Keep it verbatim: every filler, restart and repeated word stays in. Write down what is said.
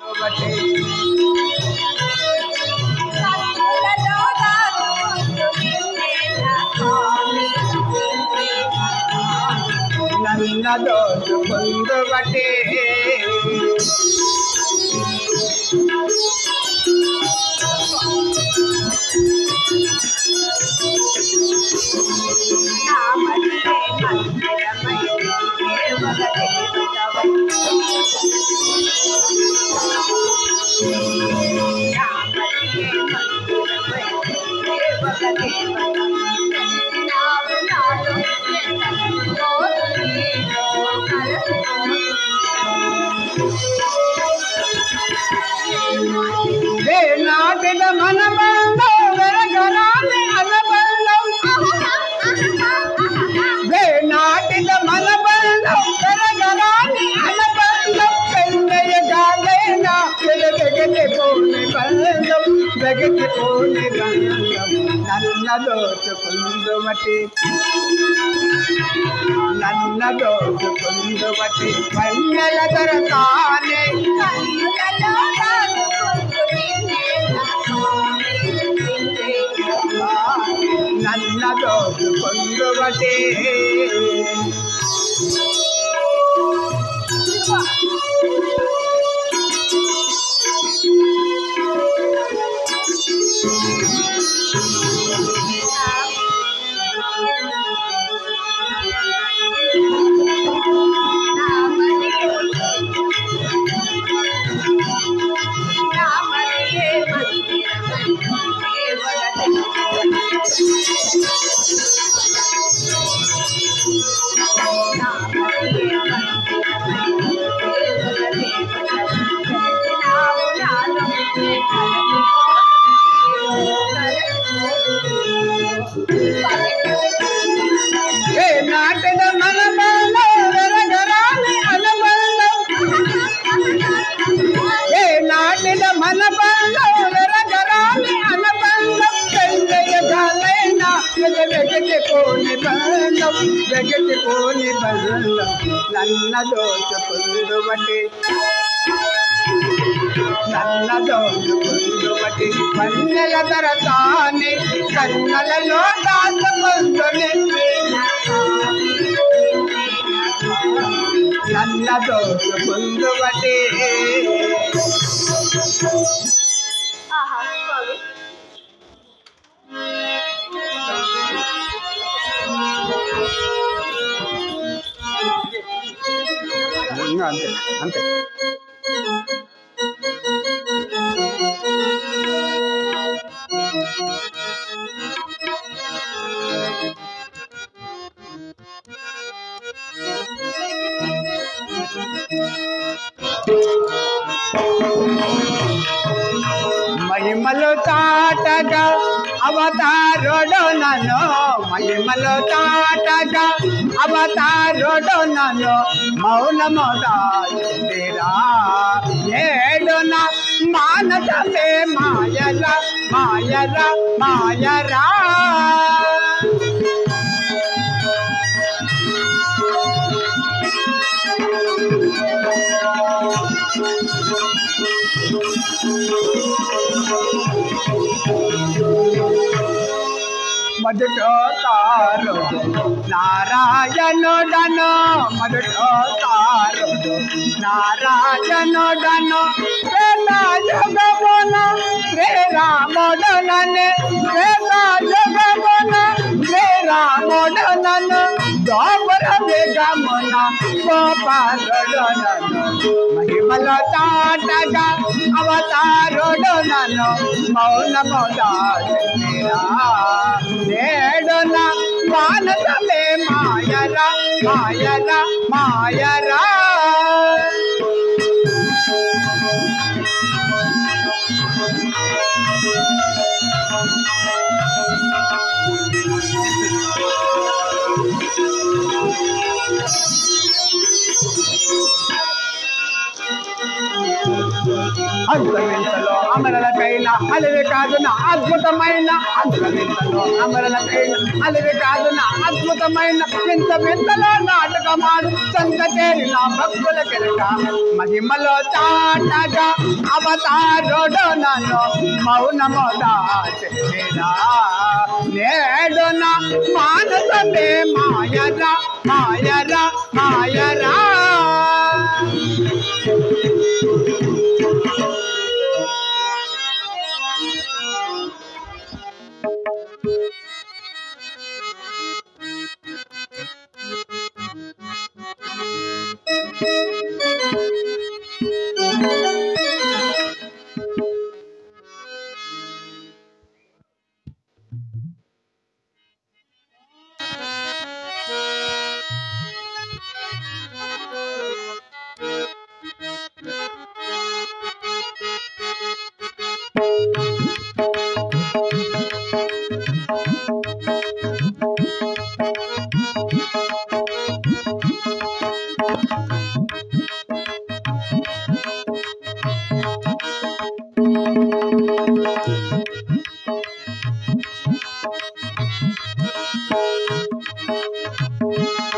నన్న దోచుకుందువటే నాటిన మన బంధం వెరగరాని అనబంధం నాటిన మన బంధం వెరగరాని అనబంధం పెళ్ళయ్యగాలైనా వెగటిపోని బంధం వెగటిపోని బంధం నన్న దోచుకుందువటి నన్న దోచుకుందువటి కన్యల దొరకానే నన్న దోచుకుందువటే నాటిన మన బంధం వెరగరాని అనబంధం ఏ నాటిన మన బంధం వెరగరాని అనబంధం పెళ్ళయ్యగాలైనా వెగటిపోని బంధం వెగటిపోని బంధం నన్న దోచుకుందువటి నన్న దోచుకుందువటి కన్నెల దొరకాని కన్నలలో దాచుకుందుని నన్న దోచుకుందువటి అంతే అంతే మహిమలు తాటగా అవతారుడు నన్ను మహిమలు తాటగా అవతారుడు నన్ను మౌనమురా నేడున మానసమే మాయల మాయల మాయరా మొదటోసారుడు నారాయణుడను మొదటోసారుడు నారాయణుడను త్రేతాయుగమున శ్రీరాముడనని త్రేతాయుగమున శ్రీరాముడనను ద్వాపర యుగమున గోపాలుడనను మహిమల తాటగా అవతారుడు నన్ను మౌనమురా నేడున మానసమే మాయరా మాయరా మాయరా అంతవింతలో అమరలకైన అలివి కాదు నా అద్భుతమైన అంతవింతలో అమరలకైన అలివి కాదు నా అద్భుతమైన వింత వింతలో నాటకమాడు సంత చేరిన భక్తుల కెరట మహిమలో చాటగా అవతారుడు నన్ను మౌనము దాచేరా నేడు నా మానసమే మాయరా మాయరా మాయరా Thank you.